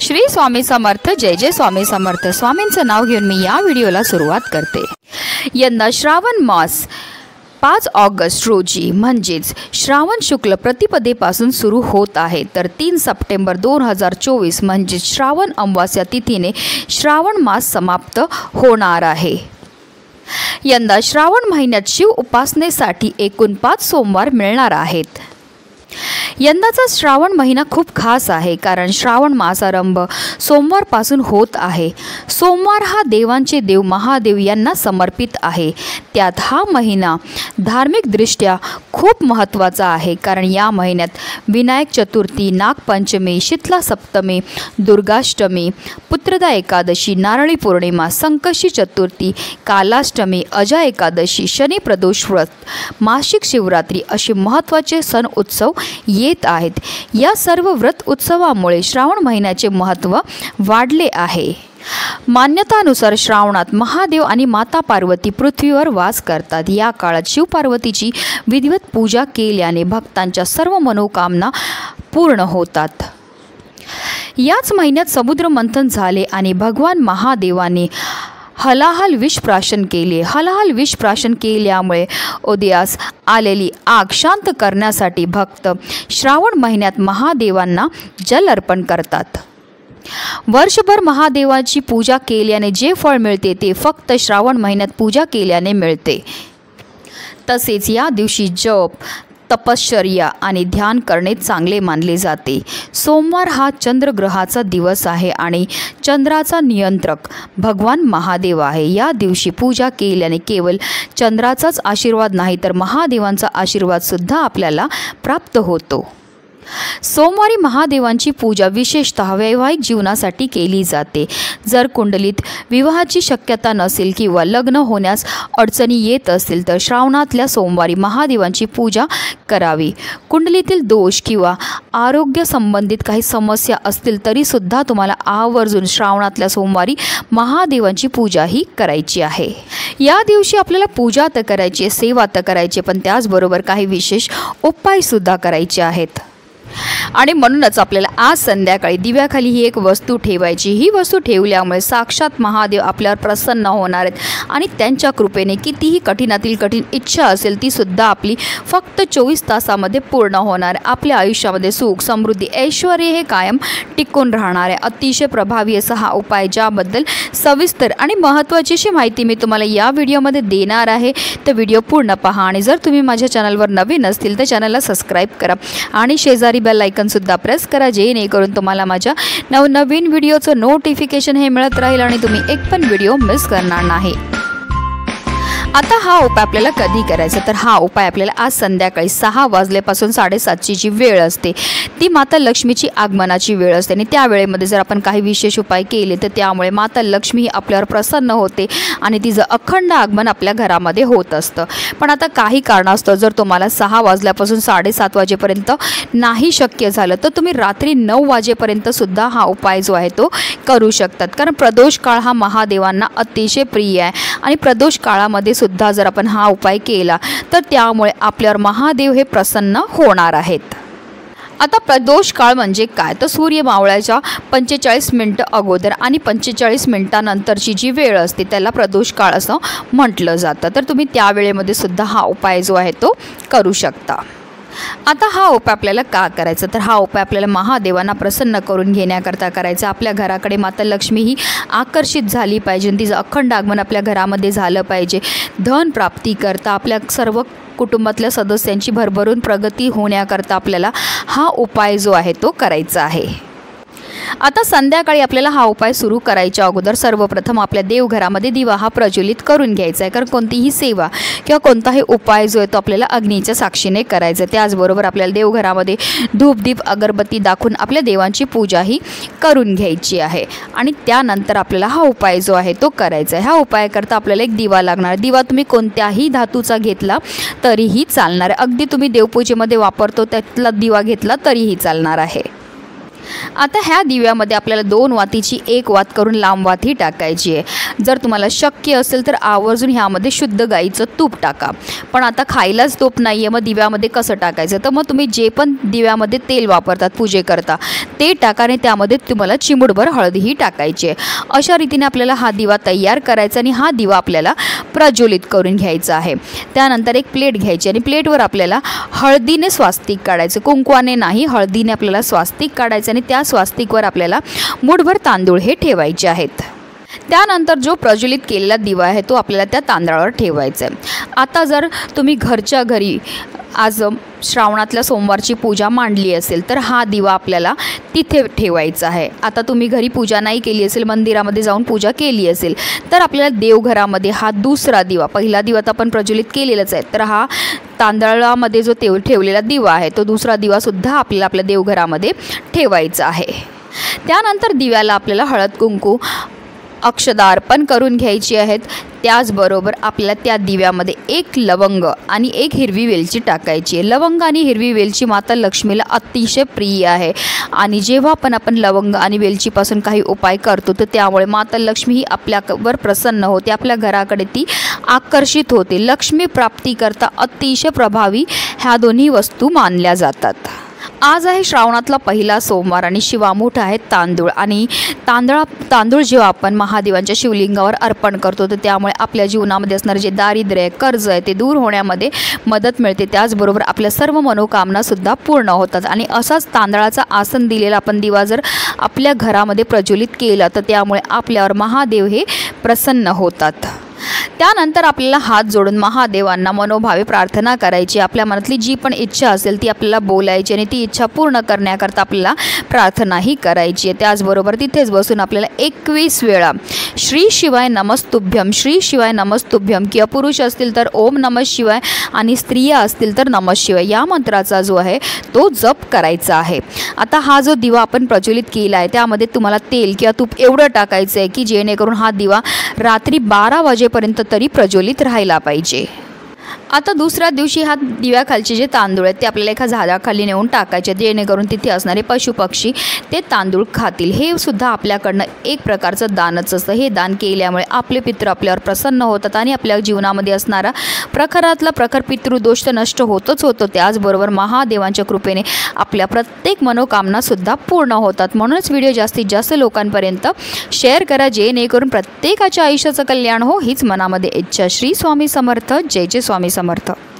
श्री स्वामी समर्थ। जय जय स्वामी समर्थ। स्वामींचं नाव घेऊन मी या व्हिडिओला सुरुवात करते। यंदा श्रावण मास 5 ऑगस्ट रोजी म्हणजेच श्रावण शुक्ल प्रतिपदेपासून सुरू होत आहे, तर 3 सप्टेंबर 2024 म्हणजे श्रावण अमावास्या तिथीने श्रावण मास समाप्त होणार आहे। यंदा श्रावण महिन्यात शिव उपासनेसाठी एकूण 5 सोमवार मिळणार आहेत। यंदाचा श्रावण महिना खूप खास आहे, कारण श्रावण मासारंभ सोमवारपासून होत आहे। सोमवार हा देवांचे देव महादेव यांना समर्पित आहे। त्यात हा महिना धार्मिकदृष्ट्या खूप महत्त्वाचा आहे, कारण या महिन्यात विनायक चतुर्थी, नागपंचमी, शीतला सप्तमी, दुर्गाष्टमी, पुत्रदा एकादशी, नारळी पौर्णिमा, संकष्टी चतुर्थी, कालाष्टमी, अजा एकादशी, शनी प्रदोष व्रत, मासिक शिवरात्री असे महत्त्वाचे सण उत्सव येत आहेत। या सर्व व्रत उत्सवामुळे श्रावण महिन्याचे महत्त्व वाढले आहे। मान्यतानुसार श्रावणात महादेव आणि माता पार्वती पृथ्वीवर वास करतात। या काळात शिवपार्वतीची विधिवत पूजा केल्याने भक्तांच्या सर्व मनोकामना पूर्ण होतात। याच महिन्यात समुद्र मंथन झाले आणि भगवान महादेवाने हलाहल विष प्राशन केले। हलाहल विष प्राशन केल्यामुळे उदयास आलेली आग शांत करण्यासाठी भक्त श्रावण महिन्यात महादेवांना जल अर्पण करतात। वर्षभर महादेवाची पूजा केल्याने जे फळ मिळते ते फक्त श्रावण महिन्यात पूजा केल्याने मिळते। तसेच या दिवशी जप, तपश्चर्या आणि ध्यान करणे चांगले मानले जाते। सोमवार हा चंद्रग्रहाचा दिवस आहे आणि चंद्राचा नियंत्रक भगवान महादेव आहे। या दिवशी पूजा केल्याने केवळ चंद्राचाच आशीर्वाद नाही, तर महादेवांचा आशीर्वाद सुद्धा आपल्याला प्राप्त होतो। सोमवारी महादेवांची पूजा विशेषतः वैवाहिक जीवनासाठी केली जाते। जर कुंडलीत विवाहाची शक्यता नसेल किंवा लग्न होण्यास अडचणी येत असतील तर श्रावणातल्या सोमवारी महादेवांची पूजा करावी। कुंडलीतील दोष किंवा आरोग्य संबंधित काही समस्या असतील तरी सुद्धा तुम्हाला आवर्जून श्रावणातल्या सोमवारी महादेवांची पूजा ही करायची आहे। या दिवशी आपल्याला पूजा तर करायची, सेवा तर करायची, पण त्याचबरोबर काही विशेष उपाय सुद्धा करायचे आहेत। आणि म्हणूनच आपल्याला आज संध्याकाळी दिव्याखाली ही एक वस्तू ठेवायची। ही वस्तू ठेवल्यामुळे साक्षात महादेव आपल्यावर प्रसन्न होणार आहेत आणि त्यांच्या कृपेने कितीही कठीणातील कठीण इच्छा असेल ती सुद्धा आपली फक्त 24 तासामध्ये पूर्ण होणार। आपल्या आयुष्यामध्ये सुख, समृद्धी, ऐश्वर हे कायम टिकून राहणार आहे। अतिशय प्रभावी असा हा उपाय, ज्याबद्दल सविस्तर आणि महत्त्वाची अशी माहिती मी तुम्हाला या व्हिडिओमध्ये देणार आहे, तर व्हिडिओ पूर्ण पहा। आणि जर तुम्ही माझ्या चॅनलवर नवीन असतील तर चॅनलला सबस्क्राईब करा आणि शेजारी बेल आयकन सुद्धा प्रेस करा, जेणेकरून तुम्हाला माझ्या नवनवीन व्हिडिओचं नोटिफिकेशन हे मिळत राहील आणि तुम्ही एक पण व्हिडिओ मिस करणार नाही। आता हा उपाय आपल्याला कधी करायचा, तर हा उपाय आपल्याला आज संध्याकाळी 6 वाजल्यापासून 7:30ची जी वेळ असते ती माता लक्ष्मीची आगमनाची वेळ असते आणि त्या वेळेमध्ये जर आपण काही विशेष उपाय केले तर त्यामुळे माता लक्ष्मी ही आपल्यावर प्रसन्न होते आणि तिचं अखंड आगमन आपल्या घरामध्ये होत असतं। पण आता काही कारणास्तव जर तुम्हाला 6 वाजल्यापासून 7:30 वाजेपर्यंत नाही शक्य झालं तर तुम्ही रात्री 9 वाजेपर्यंत सुद्धा हा उपाय जो आहे तो करू शकतात, कारण प्रदोष काळ हा महादेवांना अतिशय प्रिय आहे आणि प्रदोष काळामध्ये सुद्धा जर आपण हा उपाय केला तर त्यामुळे आपल्यावर महादेव हे प्रसन्न होणार आहेत। आता प्रदोष काळ म्हणजे काय, तर सूर्य मावळायच्या 45 मिनिटं अगोदर आणि 45 मिनिटांनंतरची जी वेळ असते त्याला प्रदोष काळ असं म्हटलं जातं, तर तुम्ही त्या वेळेमध्ये सुद्धा हा उपाय जो आहे तो करू शकता। आता हा उपाय आपल्याला का करायचा, तर हा उपाय आपल्याला महादेवांना प्रसन्न करून घेण्याकरता करायचा। आपल्या घराकडे माता लक्ष्मी ही आकर्षित झाली पाहिजे, तिचं अखंड आगमन आपल्या घरामध्ये झालं पाहिजे। धन प्राप्ती करता आपल्या सर्व कुटुंबातल्या सदस्यांची भरभरून प्रगती होण्याकरता आपल्याला हा उपाय जो आहे तो करायचा आहे। आता संध्याकाळी आपल्याला हा उपाय सुरू करायच्या अगोदर सर्वप्रथम आपल्या देवघरामध्ये दिवा हा प्रज्वलित करून घ्यायचा आहे, कारण कोणतीही सेवा किंवा कोणताही उपाय जो आहे तो आपल्याला अग्नीच्या साक्षीने करायचा। त्याचबरोबर आपल्याला देवघरामध्ये धूप, दीप, अगरबत्ती दाखवून आपल्या देवांची पूजाही करून घ्यायची आहे आणि त्यानंतर आपल्याला हा उपाय जो आहे तो करायचा आहे। ह्या उपायाकरता आपल्याला एक दिवा लागणार। दिवा तुम्ही कोणत्याही धातूचा घेतला तरीही चालणार आहे, अगदी तुम्ही देवपूजेमध्ये वापरतो त्यातला दिवा घेतला तरीही चालणार आहे। आता ह्या दिव्यामध्ये आपल्याला 2 वातीची 1 वात करून लांब वात ही टाकायची आहे। जर तुम्हाला शक्य असेल तर आवर्जून ह्यामध्ये शुद्ध गाईचं तूप टाका। पण आता खायलाच तूप नाही आहे, मग दिव्यामध्ये कसं टाकायचं? तर मग तुम्ही जे पण दिव्यामध्ये तेल वापरतात पूजेकरता ते टाका आणि त्यामध्ये तुम्हाला चिमूटभर हळदीही टाकायची आहे। अशा रीतीने आपल्याला हा दिवा तयार करायचा आणि हा दिवा आपल्याला प्रज्वलित करून घ्यायचा आहे। त्यानंतर एक प्लेट घ्यायची आणि प्लेटवर आपल्याला हळदीने स्वास्तिक काढायचं, कुंकवाने नाही, हळदीने आपल्याला स्वास्तिक काढायचं आणि त्या स्वास्तिकवर आपल्याला मूठभर तांदूळ हे ठेवायचे आहेत। त्यानंतर जो प्रज्वलित केलेला दिवा आहे तो आपल्याला त्या तांदळावर ठेवायचा आहे। आता जर तुम्ही घरच्या घरी आज श्रावणातल्या सोमवारची पूजा मांडली असेल तर हा दिवा आपल्याला तिथे ठेवायचा आहे। आता तुम्ही घरी पूजा नाही केली असेल, मंदिरामध्ये जाऊन पूजा केली असेल तर आपल्याला देवघरामध्ये हा दुसरा दिवा, पहिला दिवा तर आपण प्रज्वलित केलेलाच आहे, तर हा तांदळामध्ये जो ठेवलेला दिवा आहे तो दुसरा दिवासुद्धा आपल्याला आपल्या देवघरामध्ये ठेवायचा आहे। त्यानंतर दिव्याला आपल्याला हळद कुंकू अक्षदा अर्पण करून घ्यायची आहेत। त्याचबरोबर आपल्याला त्या दिव्यामध्ये 1 लवंग आणि 1 हिरवी वेलची टाकायची आहे। लवंग आणि हिरवी वेलची माता लक्ष्मीला अतिशय प्रिय आहे आणि जेव्हा आपण लवंग आणि वेलचीपासून काही उपाय करतो तर त्यामुळे माता लक्ष्मी ही आपल्यावर प्रसन्न होते, आपल्या घराकडे ती आकर्षित होते। लक्ष्मी प्राप्तीकरता अतिशय प्रभावी ह्या दोन्ही वस्तू मानल्या जातात। आज आहे श्रावणातला पहिला सोमवार आणि शिवामूठ आहे तांदूळ आणि तांदूळ जेव्हा आपण महादेवांच्या शिवलिंगावर अर्पण करतो तर त्यामुळे आपल्या जीवनामध्ये असणारे जे दारिद्र्य कर्ज आहे ते दूर होण्यामध्ये मदत मिळते। त्याचबरोबर आपल्या सर्व मनोकामनासुद्धा पूर्ण होतात आणि असाच तांदळाचा आसन दिलेला आपण दिवा जर आपल्या घरामध्ये प्रज्वलित केला तर त्यामुळे आपल्यावर महादेव हे प्रसन्न होतात। त्यानंतर आपल्याला हात जोडून महादेवांना मनोभावे प्रार्थना करायची, आपल्या मनातली जी पण इच्छा असेल ती आपल्याला बोलायची आणि ती इच्छा पूर्ण करण्याकरता आपल्याला प्रार्थनाही करायची आहे। त्याचबरोबर तिथेच बसून आपल्याला 21 वेळा श्री शिवाय नमस्तुभ्यम, श्री शिवाय नमस्तुभ्यम किंवा पुरुष असतील तर ओम नमः शिवाय आणि स्त्रिया असतील तर नमः शिवाय या मंत्राचा जो आहे तो जप करायचा आहे। आता हा जो दिवा आपण प्रज्वलित केला आहे त्यामध्ये तुम्हाला तेल किंवा तूप एवढं टाकायचं आहे की जेणेकरून हा दिवा रात्री 12 वाजेपर्यंत तरी प्रज्वलित राहायला पाहिजे। आता दुसऱ्या दिवशी हा दिव्याखालचे जे तांदूळ आहेत ते आपल्याला एका झाडाखाली नेऊन टाकायचे जेणेकरून तिथे असणारे पशुपक्षी ते तांदूळ खातील। हे सुद्धा आपल्याकडनं एक प्रकारचं दानच असतं। हे दान केल्यामुळे आपले पितृ आपल्यावर प्रसन्न होतात आणि आपल्या जीवनामध्ये असणारा प्रखरातला प्रखर पितृदोष तर नष्ट होतच होतो, त्याचबरोबर महादेवांच्या कृपेने आपल्या प्रत्येक मनोकामनासुद्धा पूर्ण होतात। म्हणूनच व्हिडिओ जास्तीत जास्त लोकांपर्यंत शेअर करा जेणेकरून प्रत्येकाच्या आयुष्याचं कल्याण हो हीच मनामध्ये इच्छा। श्री स्वामी समर्थ, जय जय स्वामी समर्थ।